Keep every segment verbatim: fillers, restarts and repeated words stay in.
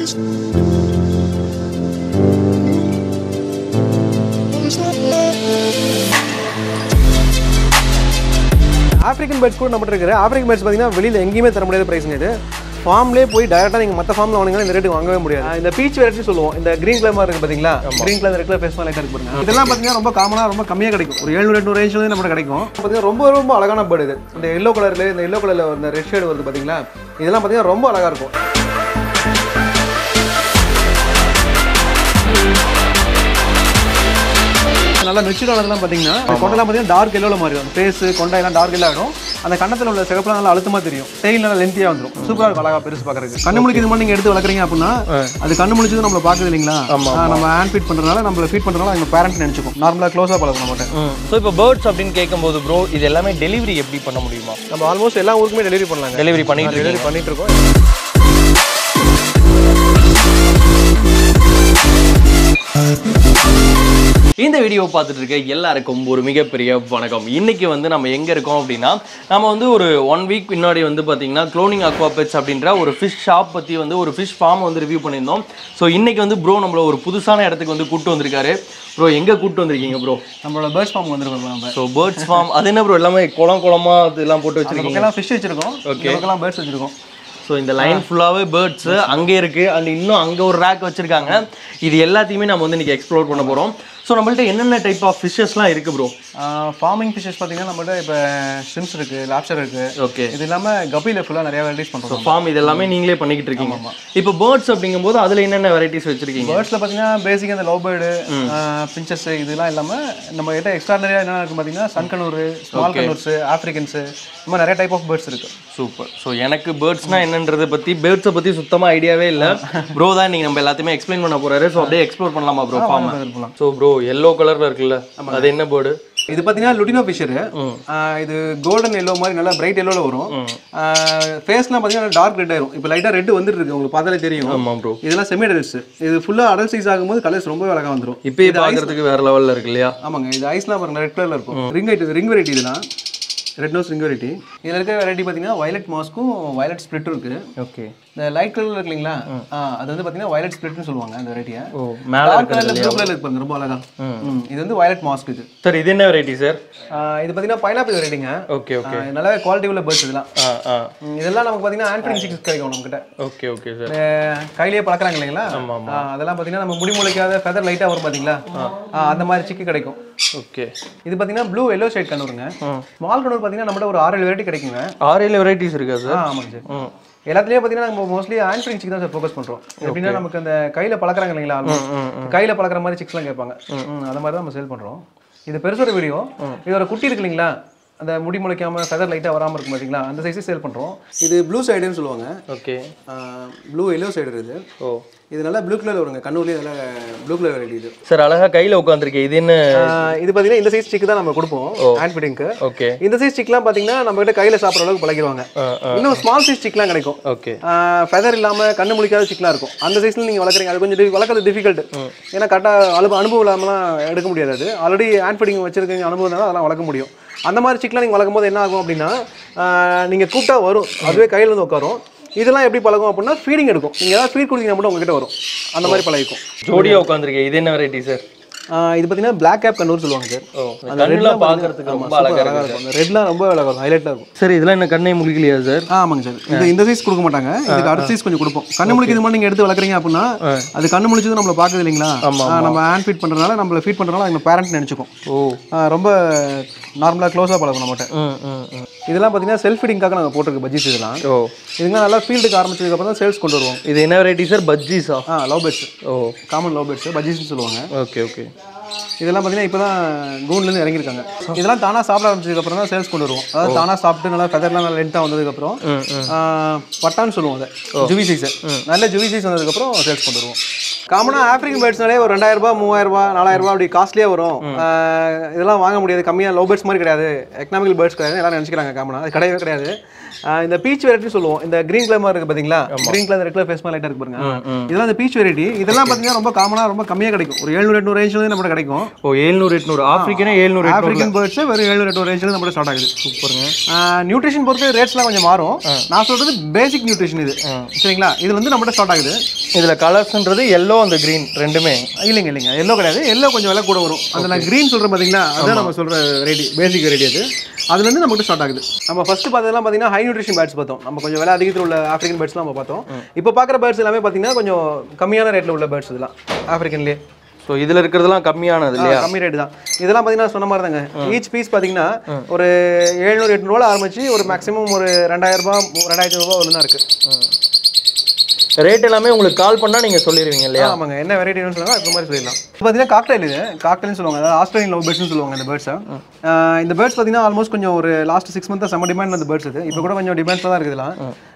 African birds கூட நம்ம இருக்கிற African birds பாத்தீங்கன்னா வெளியில எங்கயுமே தர முடியாத பிரைஸ்ங்க இது. ஃபார்ம்லயே போய் டைரக்டா நீங்க மத்த ஃபார்ம்ல வாங்குனீங்கன்னா இந்த ரேட் வாங்கவே முடியாது. இந்த பீச் வெரைட்டி சொல்லுவோம். இந்த கிரீன் கலர் மாதிரி இருக்கு பாத்தீங்களா? Green colour red colour face மாதிரி இருக்கு பாருங்க. இதெல்லாம் பாத்தீங்கன்னா ரொம்ப காமனா ரொம்ப கம்மியா கிடைக்கும். ஒரு எழுநூறு எண்ணூறு ரேஞ்ச்ல நமக்கு கிடைக்கும். பாத்தீங்கன்னா ரொம்ப ரொம்ப அழகான பேர்ட் இது. இந்த yellow கலர்ல இந்த yellow கலர்ல இந்த ரெட் ஷேட் வருது பாத்தீங்களா? இதெல்லாம் பாத்தீங்கன்னா ரொம்ப அழகா இருக்கும். நல்லா மெச்சூர் ஆனதெல்லாம் பாத்தீங்கன்னா கொண்டெல்லாம் பாத்தீங்கன்னா டார்க் எல்லோல மாதிரி இருக்கும். ஃபேஸ் கொண்டை எல்லாம் டார்க் எல்லோ ஆயிடும். அந்த கண்ணத்துல உள்ள சிகப்புலாம் நல்லா அழுத்தமா தெரியும். டெயில் நல்லா லென்த்தியா வந்துரும். சூப்பரா இருக்கும் அழகா பெருசு பாக்குறதுக்கு. கண்ணு முழிக்கு இது மாதிரி நீங்க எடுத்து வளர்க்குறீங்க அப்படின்னா அது கண்ணு முழிச்சது நம்மள பாக்குது இல்லீங்களா? நம்ம ஹேண்ட் ஃபீட் பண்றதுனால நம்மள ஃபீட் பண்றதுனால அவங்க பேரண்ட் நினைச்சுக்கும். நார்மலா க்ளோஸா பழக மாட்டேன். சோ இப்போ பேர்ட்ஸ் அப்படினு கேக்கும்போது ப்ரோ இது எல்லாமே டெலிவரி எப்படி பண்ண முடியுமா? நம்ம ஆல்மோஸ்ட் எல்லா ஊருக்குமே டெலிவரி பண்ணலாங்க. டெலிவரி பண்ணிட்டு டெலிவரி பண்ணிட்டு இருக்கோம். இந்த வீடியோ பார்த்துட்டு இருக்க எல்லாருக்கும் ஒரு மிகப்பெரிய வணக்கம். இன்னைக்கு வந்து நம்ம எங்க இருக்கோம் அப்படின்னா நம்ம வந்து ஒரு ஒன் வீக் பின்னாடி வந்து பாத்தீங்கன்னா க்ளோனிங் அக்வா பெட்ஸ் அப்படின்ற ஒரு ஃபிஷ் ஷாப் பத்தி வந்து ஒரு ஃபிஷ் ஃபார்ம் வந்து ரிவ்யூ பண்ணியிருந்தோம். ஸோ இன்னைக்கு வந்து ப்ரோ நம்மள ஒரு புதுசான இடத்துக்கு வந்து கூட்டு வந்திருக்காரு. ப்ரோ எங்க கூட்டு வந்திருக்கீங்க ப்ரோ? நம்மளோட பேர்ட்ஸ் ஃபார்ம் வந்திருக்கோம் நம்ம. ஸோ பேர்ட்ஸ் ஃபார்ம் அது என்ன ப்ரோ எல்லாமே குளம் குளமா அதெல்லாம் போட்டு வச்சிருக்கீங்க? எல்லாம் ஃபிஷ் வச்சிருக்கோம். ஓகே எல்லாம் பேர்ட்ஸ் வச்சிருக்கோம். ஸோ இந்த லைன் ஃபுல்லாகவே பேர்ட்ஸு அங்கே இருக்குது அண்ட் இன்னும் அங்கே ஒரு ரேக் வச்சுருக்காங்க. இது எல்லாத்தையுமே நம்ம வந்து இன்றைக்கி எக்ஸ்ப்ளோர் பண்ண போகிறோம். ஸோ நம்மள்ட்ட என்னென்ன டைப் ஆஃப் ஃபிஷ்ஷஸ்லாம் இருக்குது ப்ரோ? ஃபார்மிங் ஃபிஷ்ஷஸ் பார்த்தீங்கன்னா நம்மள்ட்ட இப்போ ஷிம்ஸ் இருக்குது, லாப்ஸ்டர் இருக்குது. ஓகே இது இல்லாமல் கப்பியில் ஃபுல்லாக நிறைய வெரைட்டிஸ் பண்ணுறோம். ஃபார்ம் இது எல்லாமே நீங்களே பண்ணிக்கிட்டு இருக்கீங்க. இப்போ பேர்ட்ஸ் அப்படிங்கும்போது அதில் என்னென்ன வெரைட்டிஸ் வச்சிருக்கீங்க? பேர்ட்ஸில் பார்த்தீங்கன்னா பேசிக்காக இந்த லவ் பேர்டு, பிஞ்சஸ் இதெல்லாம் இல்லாமல் நம்ம கிட்ட எக்ஸ்ட்ரானரியாக என்ன இருக்குது பார்த்தீங்கன்னா சன்கனூர், ஸ்மால் கனூர்ஸ், ஆஃப்ரிக்கன்ஸு இந்த மாதிரி நிறைய டைப் ஆஃப் பேர்ட்ஸ் இருக்குது. சூப்பர். ஸோ எனக்கு பேர்ட்ஸ்னா என்னன்றதை பற்றி பேர்ட்ஸை பற்றி சுத்தமாக ஐடியாவே இல்லை. ப்ரோ தான் நீங்கள் நம்ம எல்லாத்தையுமே எக்ஸ்பிளைன் பண்ண போகிறாரு. ஸோ அப்படியே எக்ஸ்ப்ளோர் பண்ணலாமா bro farm? So bro yellow கலர்ல இருக்குல்ல அது என்ன பேர்டு? இது பாத்தீங்கன்னா லுட்டினோ ஃபிஷர். இது கோல்டன் எல்லோ மாதிரி நல்லா பிரைட் எல்லோல வரும். ஃபேஸ்லாம் பாத்தீங்கன்னா டார்க் ரெட் ஆயிரும். இப்போ லைட்டா ரெட் வந்துட்டு இருக்கு, உங்களுக்கு பார்த்தாலே தெரியும். ஆமா ப்ரோ. இதெல்லாம் செமி அடல்ட்ஸ். இது ஃபுல்லா அடல்ட் சைஸ் ஆகும்போது கலர்ஸ் ரொம்ப அழகா வந்துரும். இப்போ இது பார்க்கிறதுக்கு வேற லெவல்ல இருக்கு இல்லையா? ஆமாங்க. இது ஐஸ்லாம் பாருங்க ரெட் கலர்ல இருக்கும். ரிங் ரிங் வெரைட்டி இதெல்லாம் ரெட் நோஸ் ரிங் வெரைட்டி. இதில் இருக்க வெரைட்டி பார்த்தீங்கன்னா வயலட் மாஸ்க்கும் வயலட் ஸ்பிளிட்டும் இருக்குது. ஓகே இந்த லைட் கலரில் இருக்கு இல்லைங்களா? அது வந்து பார்த்தீங்கன்னா வயலட் ஸ்பிளிட்னு சொல்லுவாங்க அந்த வெரைட்டியை. ஓ மேலே கலரில் ப்ளூ கலரில் இருக்கு ரொம்ப அழகா. இது வந்து வயலட் மாஸ்க். இது சார் இது என்ன வெரைட்டி சார்? இது பார்த்தீங்கன்னா பைனாப்பிள் வெரைட்டிங்க. ஓகே ஓகே நல்ல குவாலிட்டி உள்ள பேர்ட்ஸ் இதெல்லாம். இதெல்லாம் நமக்கு பார்த்தீங்கன்னா ஆண்ட்ரிங் சிக்ஸ் கிடைக்கும் நம்மகிட்ட. Okay okay sir. கையிலேயே பழக்கிறாங்க இல்லைங்களா? அதெல்லாம் பார்த்தீங்கன்னா நம்ம முடி முளைக்காத ஃபெதர் லைட்டாக வரும் பார்த்தீங்களா? அந்த மாதிரி சிக்கி கிடைக்கும். ஓகே இது பார்த்தீங்கன்னா ப்ளூ எல்லோ ஷேட் கண்ணூருங்க. ஸ்மால் கண்ணூர் பார்த்தீங்கன்னா நம்மகிட்ட ஒரு ஆறு ஏழு வெரைட்டி கிடைக்குங்க. ஆறு ஏழு வெரைட்டிஸ் இருக்கா சார்? ஆமாங்க சார். எல்லாத்துலயும் பாத்தீங்கன்னா நம்ம மோஸ்ட்லி ஆண்ட்ரிங் சிக் தான் சார் ஃபோக்கஸ் பண்றோம். எப்படின்னா நமக்கு அந்த கையில பழக்கிறாங்க இல்லைங்களா? கையில பழக்கிற மாதிரி சிக்ஸ் எல்லாம் கேட்பாங்க. அந்த மாதிரி தான் நம்ம சேல் பண்றோம். இது பெருசோட வீடியோ. இதோட குட்டி இருக்கு இல்லைங்களா? அந்த முடி முளைக்காம ஃபெதர் லைட்டா வராம இருக்கும் பாத்தீங்களா? அந்த சைஸ் சேல் பண்றோம். இது ப்ளூ சைடுன்னு சொல்லுவாங்க. ஓகே ப்ளூ எல்லோ சைடு இது. ஓ இது நல்லா ப்ளூ கலர்ல வருங்க. கண்ணூர்லயே நல்ல ப்ளூ கலர் வெரைட்டி இது. சார் அழகா கையில உட்கார்ந்திருக்கு. இது என்ன? இது பாத்தீங்கன்னா இந்த சைஸ் சிக் தான் நம்ம கொடுப்போம் ஹேண்ட் ஃபீடிங்க்கு. ஓகே இந்த சைஸ் சிக்லாம் பாத்தீங்கன்னா நம்ம கிட்ட கையில சாப்பிடுற அளவுக்கு பழகிடுவாங்க. இன்னும் ஸ்மால் சைஸ் சிக்லாம் கிடைக்கும். ஓகே ஃபெதர் இல்லாம கண்ணு முழிக்காத சிக்லாம் இருக்கும். அந்த சைஸ்ல நீங்க வளர்க்குறீங்க. அது கொஞ்சம் வளர்க்கறது டிஃபிகல்ட். ஏன்னா கரெக்டா அனுபவம் இல்லாமலாம் எடுக்க முடியாது. அது ஆல்ரெடி ஹேண்ட் ஃபீடிங் வச்சிருக்கீங்க அனுபவம் தான் அதெல்லாம் வளர்க்க முடியும். அந்த மாதிரி சிக்லாம் நீங்கள் வளர்க்கும் போது என்ன ஆகும் அப்படின்னா நீங்கள் கூப்பிட்டா வரும், அதுவே கையில் வந்து உட்காரும். இதெல்லாம் எப்படி பழகும் அப்படின்னா ஃபீடிங் எடுக்கும். நீங்கள் ஏதாவது ஃபீட் கொடுத்தீங்கன்னா மட்டும் உங்ககிட்ட வரும். அந்த மாதிரி பழகிக்கும். ஜோடியாக உட்காந்துருக்கேன். இது என்ன வெரைட்டி சார்? இது பார்த்தீங்கன்னா பிளாக் கேப் கண்ணூர் சொல்லுவாங்க சார். அந்த ரெட்லாம் பார்க்கறதுக்கு ரொம்ப அழகாக இருக்கும். ரெட்லாம் ரொம்ப அழகாக இருக்கும், ஹைலைட்டாக இருக்கும். சார் இதெல்லாம் என்ன கண்ணை முழிக்கலையா சார்? ஆமாங்க சார். இது இந்த சைஸ் கொடுக்க மாட்டாங்க. இதுக்கு அடுத்த சைஸ் கொஞ்சம் கொடுப்போம். கண்ணு முழிக்கிறது மாதிரி நீங்கள் எடுத்து வளர்க்குறீங்க அப்படின்னா அது கண்ணு முழிச்சது நம்மளை பார்க்குது இல்லைங்களா? நம்ம ஹேண்ட் ஃபீட் பண்ணுறதுனால நம்மளை ஃபீட் பண்ணுறதுனால அவங்க பேரண்ட் நினச்சிக்கும். ஓ ரொம்ப நார்மலாக க்ளோஸாக பழகும் நம்மகிட்ட. இதெல்லாம் பார்த்தீங்கன்னா செல்ஃப் ஃபீடிங்காக நாங்கள் போட்டிருக்க பஜ்ஜீஸ். இதெல்லாம் இதுங்க நல்லா ஃபீல்டுக்கு ஆரம்பிச்சதுக்கப்புறம் தான் சேல்ஸ் கொண்டு வருவோம். இது என்ன வெரைட்டி சார்? பஜ்ஜீஸா? ஆ லவ் பேர்ட்ஸ். ஓ காமன் லவ் பேர்ட்ஸ் பஜ்ஜீஸ்னு சொல்லுவாங்க. ஓகே ஓகே இதெல்லாம் பார்த்தீங்கன்னா இப்போ தான் கூண்லேருந்து இறங்கியிருக்காங்க. இதெல்லாம் தானாக சாப்பிட ஆரம்பிச்சதுக்கப்புறம் தான் சேல்ஸ் கொண்டு வருவோம். அதாவது தானாக சாப்பிட்டு நல்லா ஃபெதர்லாம் நல்லா லென்த்தாக வந்ததுக்கப்புறம் பட்டான்னு சொல்லுவோம். அதை ஜுவி சைஸ் நல்ல ஜுவி சைஸ் வந்ததுக்கப்புறம் சேல்ஸ் கொண்டு வருவோம். காமனாக ஆஃப்ரிக்கன் பேர்ட்ஸ்னாலே ஒரு ரெண்டாயிரம் ரூபாய் மூவாயிரம் ரூபாய் நாலாயிரம் ரூபாய் அப்படி காஸ்ட்லியாக வரும். இதெல்லாம் வாங்க முடியாது. கம்மியாக லவ் பேர்ட்ஸ் மாதிரி கிடையாது, எக்கனாமிக்கல் பேர்ட்ஸ் கிடையாது எல்லாம் நினச்சிக்கிறாங்க. காமனாக அது கிடையவே கிடையாது. இந்த பீச் வெரைட்டி சொல்லுவோம். இந்த கிரீன் கலர் இருக்கு பாத்தீங்களா, green colour red colour face மாதிரி லைட்டா இருக்கு பாருங்க, இதெல்லாம் இந்த பீச் வெரைட்டி. இதெல்லாம் பாத்தீங்கன்னா ரொம்ப காமனா ரொம்ப கம்மியா கிடைக்கும். ஒரு எழுநூறு எட்நூறு ரேஞ்ச்ல நமக்கு கிடைக்கும். ஓ எழுநூறு எட்நூறு ஆப்பிரிக்கனே எழுநூறு ஆப்பிரிக்கன் பேர்ட்ஸ் வெறும் எழுநூறு எட்நூறு ரேஞ்ச்ல நமக்கு ஸ்டார்ட் ஆகுது. சூப்பருங்க. நியூட்ரிஷன் பொறுத்து ரேட்ஸ்லாம் கொஞ்சம் மாறும். நான் சொல்றது பேசிக் நியூட்ரிஷன் இது, சரிங்களா? இது வந்து நம்ம ஸ்டார்ட் ஆகுது. இதுல கலர்ஸ்ன்றது yellow and green ரெண்டுமே இல்லைங்க இல்லைங்க yellow கிடையாது. yellow கொஞ்சம் விலை கூட வரும். அந்த நான் green சொல்றேன் பாத்தீங்களா, அதான் நம்ம சொல்ற வெரைட்டி, பேசிக் வெரைட்டி அது. அதுல இருந்து நமக்கு ஸ்டார்ட் ஆகுது. நம்ம ஃபர்ஸ்ட் பார்த்ததெல்லாம் பாத்தீங்கன்னா ஹை நியூட்ரிஷன் பேர்ட்ஸ் பார்த்தோம். நம்ம கொஞ்சம் விலை அதிகத்துல உள்ள ஆப்பிரிக்கன் பேர்ட்ஸ்லாம் நம்ம பார்த்தோம். இப்போ பார்க்குற பேர்ட்ஸ் எல்லாமே பாத்தீங்கன்னா கொஞ்சம் கம்மியான ரேட்ல உள்ள பேர்ட்ஸ் இதெல்லாம் ஆப்பிரிக்கன்லேயே. ஸோ இதில் இருக்கிறதுலாம் கம்மியானது இல்லையா? கம்மி ரேட்டு தான். இதெல்லாம் பார்த்தீங்கன்னா சொன்ன மாதிரி தாங்க. ஈச் பீஸ் பார்த்தீங்கன்னா ஒரு எழுநூறு எட்நூறுவா ஆரம்பிச்சு ஒரு மேக்ஸிமம் ஒரு ரெண்டாயிரம் ரூபாய் ரெண்டாயிரத்தி ரூபா ஒன்று தான் இருக்கு. ரேட் எல்லாமே உங்களுக்கு கால் பண்ணால் நீங்கள் சொல்லிடுவீங்க இல்லையா? ஆமாங்க, என்ன வெரைட்டின்னு சொல்லுவாங்க அந்த மாதிரி சொல்லிடலாம். இப்போ பார்த்தீங்கன்னா காக்டைல், இது காக்டைல்னு சொல்லுவாங்க, அதாவது ஆஸ்திரேலியன் லவ் பேர்ட்ஸ்னு சொல்லுவாங்க இந்த பேர்ட்ஸை. இந்த பேர்ட்ஸ் பார்த்தீங்கன்னா ஆல்மோஸ்ட் கொஞ்சம் ஒரு லாஸ்ட் சிக்ஸ் மந்த்தாக செம்ம டிமாண்ட் அந்த பேர்ட்ஸ். இது இப்போ கூட கொஞ்சம் டிமாண்ட்ஸாக தான் இருக்குதுலாம்.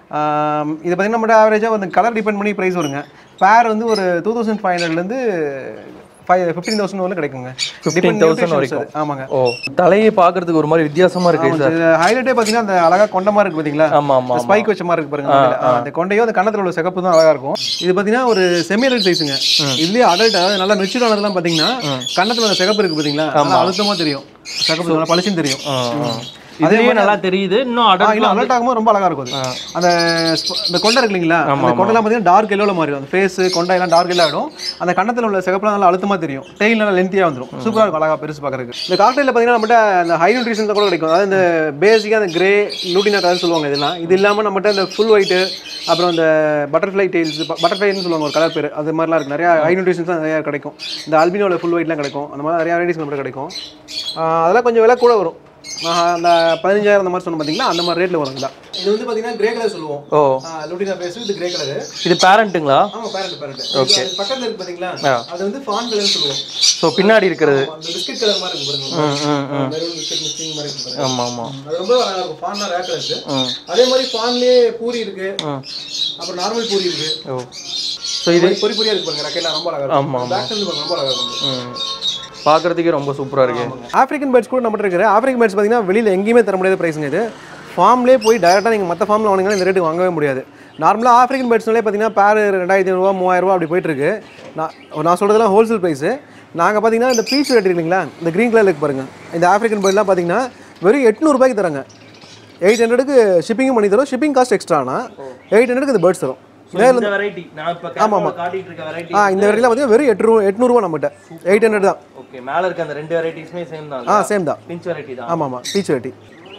இது பார்த்தீங்கன்னா நம்ம ஆவரேஜாக வந்து கலர் டிபெண்ட் பண்ணி ப்ரைஸ் வருங்க. பேர் வந்து ஒரு டூ தௌசண்ட் ஃபைவ் ஹண்ட்ரட்லேருந்து ஃபைவ் ஃபிஃப்டீன் தௌசண்ட் வரல கிடைக்குங்க. ஃபிஃப்டீன் தௌசண்ட் வரைக்கும். ஆமாங்க. ஓ, தலையை பார்க்கறதுக்கு ஒரு மாதிரி வித்தியாசமா இருக்கு சார். ஹைலைட்டே பார்த்தீங்கன்னா அந்த அழகா கொண்ட மாதிரி இருக்கு பார்த்தீங்களா? ஆமா ஆமா, ஸ்பைக் வச்ச மாதிரி இருக்கு பாருங்க. அந்த கொண்டையோ அந்த கண்ணத்துல உள்ள சிகப்பு தான் அழகா இருக்கும். இது பார்த்தீங்கன்னா ஒரு செமி அடல்ட் சைஸுங்க. இதுலயே அடல்ட், அதாவது நல்லா மெச்சூர் ஆனதெல்லாம் பார்த்தீங்கன்னா கண்ணத்துல உள்ள சிகப்பு இருக்கு பார்த்தீங்களா, அழுத்தமா தெரியும், சிகப்பு நல்லா பளிச்சுன்னு தெரியும். இதுலயே நல்லா தெரியுது. இன்னும் அடல்ட் அடல்ட் ஆகும்போது ரொம்ப அழகா இருக்கும். அந்த இந்த கொண்டை இருக்கு இல்லைங்களா, அந்த கொண்டெல்லாம் பார்த்தீங்கன்னா டார்க் எல்லோல மாறிடும். அந்த ஃபேஸ் கொண்டை எல்லாம் டார்க் எல்லோ ஆகிடும். அந்த கண்ணத்தில் உள்ள சிகப்புலாம் நல்லா அழுத்தமா தெரியும். டெய்ல் நல்லா லென்த்தியாக வந்துடும். சூப்பராக இருக்கும், அழகா பெருசு பார்க்கறதுக்கு. இந்த காக்டைலில் பார்த்தீங்கன்னா நம்மகிட்ட அந்த ஹை நியூட்ரிஷன் கூட கிடைக்கும். அதாவது இந்த பேசிக்காக அந்த கிரே லூட்டினா கலர் சொல்லுவாங்க. இதெல்லாம் இது இல்லாமல் நம்மகிட்ட இந்த ஃபுல் ஒயிட்டு, அப்புறம் இந்த பட்டர்ஃப்ளை டெயில்ஸ், பட்டர்ஃப்ளைன்னு சொல்லுவாங்க ஒரு கலர் பேர், அது மாதிரிலாம் இருக்குது. நிறையா ஹை நியூட்ரிஷன்ஸ் நிறையா கிடைக்கும். இந்த அல்பினோட ஃபுல் ஒயிட்லாம் கிடைக்கும். அந்த மாதிரி நிறையா வெரைட்டிஸ் நம்மகிட்ட கிடைக்கும். அதெல்லாம் கொஞ்சம் விலை கூட வரும். அந்த பதினஞ்சாயிரம் அந்த மாதிரி சொன்ன பார்த்தீங்கன்னா அந்த மாதிரி ரேட்ல வருங்களா. இது வந்து பார்த்தீங்கன்னா கிரே கலர் சொல்லுவோம். ஓ, லூட்டினா ஃபேஸ் இது கிரே கலர். இது பேரண்ட்டுங்களா? ஆமா, பேரண்ட் பேரண்ட். ஓகே. பக்கத்துல இருக்கு பாத்தீங்களா, அது வந்து ஃபான் கலர் சொல்லுவோம். சோ பின்னாடி இருக்கிறது அந்த பிஸ்கட் கலர் மாதிரி இருக்கு பாருங்க. ம் ம் மெரூன் பிஸ்கட் மிக்சிங் மாதிரி இருக்கு பாருங்க. ஆமா ஆமா, அது ரொம்ப அழகா இருக்கும். ஃபான்னா ரேர் கலர்ஸ். அதே மாதிரி ஃபான்லயே பூரி இருக்கு, அப்புறம் நார்மல் பூரி இருக்கு. ஓ, சோ இது பொரி பொரியா இருக்கு பாருங்க. ரக்கைலாம் ரொம்ப அழகா இருக்கும். ஆமா, பேக் சைடுல ரொம்ப அழகா இருக்கும். பார்க்கறதுக்கே ரொம்ப சூப்பராக இருக்குது. ஆஃப்ரிக்கன் பேர்ட்ஸ் கூட நம்மகிட்ட இருக்குது. ஆஃப்ரிக்கன் பேர்ட்ஸ் பார்த்தீங்கன்னா வெளியில் எங்கேயுமே தர முடியாத ப்ரைஸுங்க. இது ஃபார்ம்லேயே போய் டேரெக்டாக நீங்கள் மற்ற ஃபார்மில் வாங்கினீங்கன்னா இந்த ரேட்டுக்கு வாங்கவே முடியாது. நார்மலாக ஆஃப்ரிக்கன் பேர்ட்ஸ்னாலே பார்த்தீங்கன்னா பேர் ரெண்டாயிரத்தி ஐநூறுரூவா மூவாயிரரூவா அப்படி போயிட்டுருக்கு. நான் நான் சொல்கிறதுலாம் ஹோல்சேல் ப்ரைஸு. நாங்கள் பார்த்தீங்கன்னா இந்த பீச் வெரைட்டி இல்லைங்களா, இந்த க்ரீன் கலர் இருக்கு பாருங்கள், இந்த ஆஃப்ரிக்கன் பேர்ட்லாம் பார்த்தீங்கன்னா வெறும் எட்நூறுபாய்க்கு தராங்க. எயிட் ஹண்ட்ரடுக்கு ஷிப்பிங்கும் பண்ணி தரும். ஷிப்பிங் காஸ்ட் எக்ஸ்ட்ரானா எயிட் ஹண்ட்ரடுக்கு இந்த பேர்ட்ஸ் தரும். இந்த வெரைட்டி நான் இப்ப காட்டிட்டு இருக்க வெரைட்டி, ஆ இந்த வெரைட்டில பாத்தீங்கன்னா வெறும் எட்நூறு எட்நூறு நம்மகிட்ட எயிட் ஹண்ட்ரட் தான். ஓகே, மேல இருக்க அந்த ரெண்டு வெரைட்டிஸ்மே சேம் தான். ஆ சேம் தான், பீச் வெரைட்டி தான். ஆமா ஆமா, பீச் வெரைட்டி.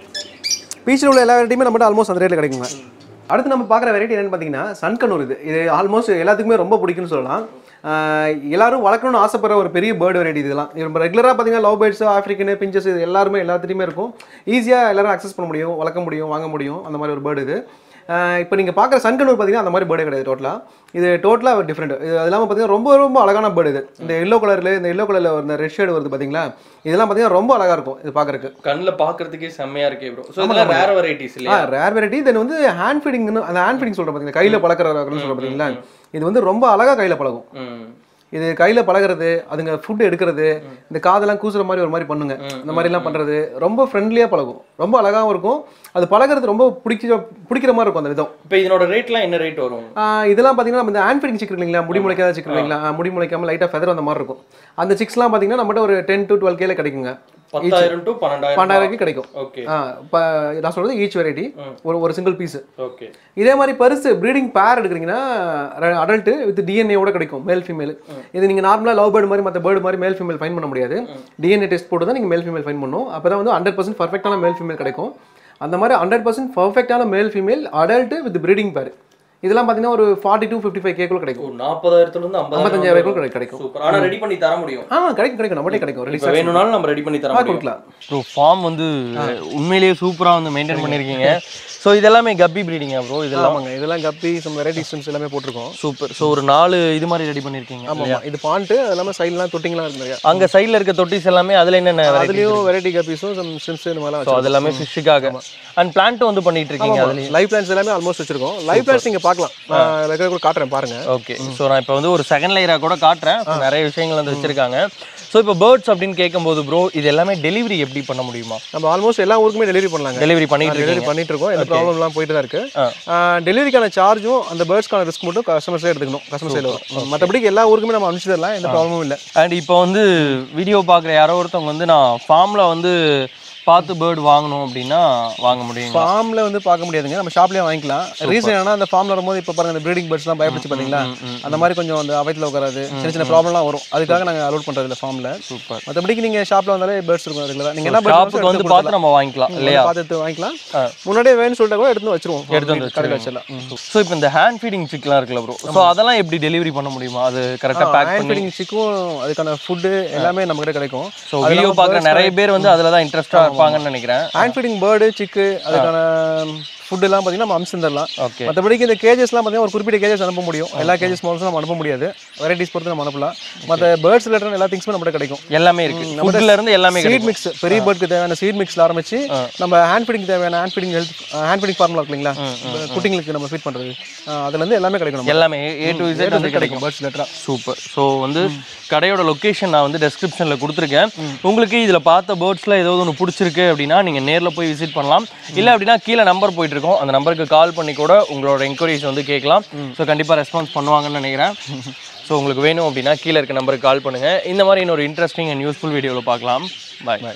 பீச்ல உள்ள எல்லா வெரைட்டியுமே நம்மகிட்ட ஆல்மோஸ்ட் அந்த ரேட்ல கிடைக்குங்க. அடுத்து நம்ம பார்க்குற வெரைட்டி என்னன்னு பார்த்தீங்கன்னா சன்கனூர். இது இது ஆல்மோஸ்ட் எல்லாத்துக்குமே ரொம்ப பிடிக்கும்னு சொல்லலாம். எல்லாரும் வளர்க்கணும்னு ஆசைப்படுற ஒரு பெரிய பேர்டு வெரைட்டி இதெல்லாம். இப்போ ரெகுலராக பார்த்தீங்கன்னா லவ் பேர்ட்ஸ், ஆஃப்ரிக்கனு, பிஞ்சஸ் இது எல்லாருமே எல்லாத்துலேயுமே இருக்கும். ஈஸியாக எல்லாரும் அக்சஸ் பண்ண முடியும், வளர்க்க முடியும், வாங்க முடியும், அந்த மாதிரி ஒரு பேர்டு இது. இப்போ நீங்கள் பார்க்குற சன்கனூர் பார்த்தீங்கன்னா அந்த மாதிரி பேர்டே கிடையாது. டோட்டலாக இது டோட்டலாக டிஃப்ரெண்ட். இது அது இல்லாமல் பார்த்தீங்கன்னா ரொம்ப ரொம்ப அழகான பேர்டு இது. இந்த எல்லோ கலரில் இந்த எல்லோ கலரில் இந்த ரெட் ஷேடு வருது பார்த்தீங்களா, இதெல்லாம் பார்த்தீங்கன்னா ரொம்ப அழகாக இருக்கும். இது பார்க்குறதுக்கு கண்ணில் பார்க்குறதுக்கே செம்மையாக இருக்கே ப்ரோ. ஸோ இதெல்லாம் ரேர் வெரைட்டிஸ் இல்லையா? Rare variety. தென் வந்து ஹேண்ட் ஃபீடிங்னு, அந்த ஹேண்ட் ஃபீடிங் சொல்கிறேன் பார்த்தீங்கன்னா, கையில் பழக்கிறதுன்னு சொல்கிறேன் பார்த்தீங்களா, இது வந்து ரொம்ப அழகாக கையில் பழகும். இது கையில் பழகிறது, அதுங்க ஃபுட் எடுக்கிறது, இந்த காதெல்லாம் கூசுற மாதிரி ஒரு மாதிரி பண்ணுங்க, இந்த மாதிரிலாம் பண்ணுறது ரொம்ப ஃப்ரெண்ட்லியாக பழகும். ரொம்ப அழகாகவும் இருக்கும். அது பழகிறது ரொம்ப பிடிக்க பிடிக்கிற மாதிரி இருக்கும் அந்த விதம். இப்போ இதனோட ரேட்லாம் என்ன ரேட் வரும்? இதெல்லாம் பார்த்தீங்கன்னா நம்ம இந்த ஹேண்ட் ஃபீடிங் சிக்கன் இல்லைங்களா, முடி முளைக்காத சிக்கன் இல்லைங்களா, முடி முளைக்காமல் லைட்டாக ஃபெதர் அந்த மாதிரி இருக்கும். அந்த சிக்ஸ்லாம் பார்த்தீங்கன்னா நம்மகிட்ட ஒரு டென் டு டுவெல் கேல கிடைக்குங்க. பத்தாயிரம் டு பன்னெண்டாயிரம் கிடைக்கும். ஓகே, நான் சொல்றது ஈச் வெரைட்டி ஒரு ஒரு சிங்கிள் பீஸ். ஓகே, இதே மாதிரி பரிசு ப்ரீடிங் பேர் எடுக்கிறீங்கன்னா அடல்ட் வித் டிஎன்ஏவோட கிடைக்கும், மேல் ஃபீமேல். இது நீங்க நார்மலா லவ் பேர்டு மாதிரி மற்ற பேர்டு மாதிரி மேல் ஃபீமேல் ஃபைன் பண்ண முடியாது. டிஎன்ஏ டெஸ்ட் போட்டு தான் நீங்க மேல் ஃபீமேல் ஃபைன் பண்ணணும். அப்பதான் வந்து ஹண்ட்ரட் பர்சன்ட் பர்ஃபெக்டான மேல் ஃபீமேல் கிடைக்கும். அந்த மாதிரி ஹண்ட்ரட் பர்சன்ட் பர்ஃபெக்டான male female adult with breeding பேர் இதெல்லாம் பார்த்தீங்கன்னா ஒரு ஃபார்ட்டி டு ஃபிஃப்டி ஃபைவ் கேக்குள்ள கிடைக்கும். நாற்பதாயிரத்துல இருந்து ஐம்பத்தஞ்சாயிரம் கிடைக்கும். சூப்பர். ஆனா ரெடி பண்ணி தர முடியும். ஆ கிடைக்கும் கிடைக்கும் நம்மளே கிடைக்கும். ரெடி வேணும்னாலும் நம்ம ரெடி பண்ணி தர முடியும். ப்ரோ ஃபார்ம் வந்து உண்மையிலேயே சூப்பரா வந்து மெயின்டைன் பண்ணிருக்கீங்க. ஸோ இதெல்லாமே கப்பி ப்ரீடிங்கா ப்ரோ? இதெல்லாம் இதெல்லாம் கப்பி சம் வெரைட்டி ஸ்ட்ரிம்ஸ் எல்லாமே போட்டிருக்கோம். சூப்பர். ஸோ ஒரு நாலு இது மாதிரி ரெடி பண்ணிருக்கீங்க. ஆமா, இது பாண்ட், அது எல்லாமே சைட்லாம் தொட்டிங்கலாம் இருக்கு நிறைய. அங்க சைடுல இருக்க தொட்டிஸ் எல்லாமே அதுல என்னென்ன அதுலயும் வெரைட்டி கப்பிஸும் சம் ஸ்ட்ரிம்ஸ் இந்த மாதிரிலாம். ஸோ அது எல்லாமே ஃபிஷ்ஷுக்காக. அண்ட் பிளான்ட் வந்து பண்ணிட்டு இருக்கீங்க. அதுல லைவ் பிளான்ட்ஸ் எல்லாமே ஆல்மோஸ்ட் வச்சிருக்கோம். லைவ் பிளான்ட்ஸ் நீங்க பார்க்கலாம், நான் கூட காட்டுறேன் பாருங்க. ஓகே, ஸோ நான் இப்போ வந்து ஒரு செகண்ட் லேயரா கூட காட்டுறேன். நிறைய விஷயங்கள் வந்து வச்சிருக்காங்க. ஸோ இப்போ பேர்ட்ஸ் அப்படின்னு கேட்கும்போது ப்ரோ இது எல்லாமே டெலிவரி எப்படி பண்ண முடியுமா? நம்ம ஆல்மோஸ்ட் எல்லா ஊருக்குமே டெலிவரி பண்ணலாங்க. டெலிவரி பண்ணிட்டு டெலிவரி பண்ணிட்டு இருக்கோம். எந்த ப்ராப்ளம்லாம் போயிட்டு தான் இருக்கு. டெலிவரிக்கான சார்ஜும் அந்த பேர்ட்ஸ்க்கான ரிஸ்க் மட்டும் கஸ்டமர்ஸே எடுத்துக்கணும். கஸ்டமர் சைடில் வரும். மற்றபடி எல்லா ஊருக்குமே நம்ம அனுப்பிச்சு தரலாம், எந்த ப்ராப்ளமும் இல்லை. அண்ட் இப்போ வந்து வீடியோ பார்க்குற யாரோ ஒருத்தவங்க வந்து நான் ஃபார்மில் வந்து பார்த்து பேர்டு வாங்கணும் அப்படின்னா வாங்க முடியும்? ஃபார்மில் வந்து பார்க்க முடியாதுங்க, நம்ம ஷாப்லேயே வாங்கிக்கலாம். ரீசன் என்னன்னா அந்த ஃபார்மில் வரும்போது இப்போ பாருங்க இந்த ப்ரீடிங் பேர்ட்ஸ்லாம் பயப்பிடிச்சு பார்த்தீங்களா, அந்த மாதிரி கொஞ்சம் அந்த வயிற்றில் உட்காராது, சின்ன சின்ன ப்ராப்ளம்லாம் வரும். அதுக்காக நாங்கள் அலோட் பண்ணுறது இல்லை ஃபார்மில். சூப்பர். மற்றபடிக்கு நீங்கள் ஷாப்பில் வந்தாலே பேர்ட்ஸ் இருக்கும். ரெகுலராக நீங்கள் என்ன ஷாப்புக்கு வந்து பார்த்து நம்ம வாங்கிக்கலாம் இல்லையா? பார்த்து வாங்கிக்கலாம். முன்னாடியே வேணும்னு சொல்லிட்டு கூட எடுத்து வச்சிருவோம், எடுத்து வந்து கடையில் வச்சிடலாம். ஸோ இப்போ இந்த ஹேண்ட் ஃபீடிங் சிக்லாம் இருக்குல்ல ப்ரோ, ஸோ அதெல்லாம் எப்படி டெலிவரி பண்ண முடியுமா? அது கரெக்டாக பேக் ஹேண்ட் ஃபீடிங் சிக்கும் அதுக்கான ஃபுட்டு எல்லாமே நம்ம கிட்ட கிடைக்கும். ஸோ வீடியோ பார்க்குற நிறைய பேர் வந்து அதில் தான் இன்ட்ரெஸ்டாக இருப்பாங்கன்னு நினைக்கிறேன். ஹேண்ட் ஃபீடிங் பேர்டு சிக்கு அதுக்கான ஃபுட் எல்லாம் பார்த்தீங்கன்னா நம்ம அனுப்பிச்சு தரலாம். மற்றபடிக்கு இந்த கேஜஸ்லாம் பார்த்தீங்கன்னா ஒரு குறிப்பிட்ட கேஜஸ் அனுப்ப முடியும். எல்லா கேஜஸ் மாடல்ஸும் நம்ம அனுப்ப முடியாது, வெரைட்டிஸ் பொறுத்து நம்ம அனுப்பலாம். மற்ற பேர்ட்ஸ் ரிலேட்டட் எல்லா திங்ஸுமே நம்மகிட்ட கிடைக்கும். எல்லாமே இருக்கு, ஃபுட்ல இருந்து எல்லாமே. சீட் மிக்ஸ், பெரிய பேர்டுக்கு தேவையான சீட் மிக்ஸ்ல ஆரம்பிச்சு நம்ம ஹேண்ட் ஃபீடிங் தேவையான hand feeding health hand feeding formula இருக்கு இல்லைங்களா, குட்டிங்களுக்கு நம்ம ஃபீட் பண்றது, அதுல இருந்து எல்லாமே கிடைக்கும். எல்லாமே ஏ டு இசட் வந்து கிடைக்கும் பேர்ட்ஸ் ரிலேட்டடா. சூப்பர். ஸோ வந்து கடையோட லொகேஷன் நான் வந்து டெஸ்கிரிப்ஷன்ல கொடுத்துருக்கேன். உங்களுக்கு இதுல பார்த்த பேர்ட்ஸ்ல ஏதாவது ஒன்று பிடிச்சிருக்கு அப்படின்னா நீங்க நேரில் போய் விசிட் பண்ணலாம். இல்லை அப்படின்னா கீழே நம்பர் போயிட்டு இருக்கோம், அந்த நம்பருக்கு கால் பண்ணி கூட உங்களோட என்கொயரிஸ் வந்து கேட்கலாம். ஸோ கண்டிப்பாக ரெஸ்பான்ஸ் பண்ணுவாங்கன்னு நினைக்கிறேன். ஸோ உங்களுக்கு வேணும் அப்படின்னா கீழே இருக்க நம்பருக்கு கால் பண்ணுங்கள். இந்த மாதிரி இன்னொரு இன்ட்ரெஸ்டிங் அண்ட் யூஸ்ஃபுல் வீடியோவில் பார்க்கலாம். பாய்.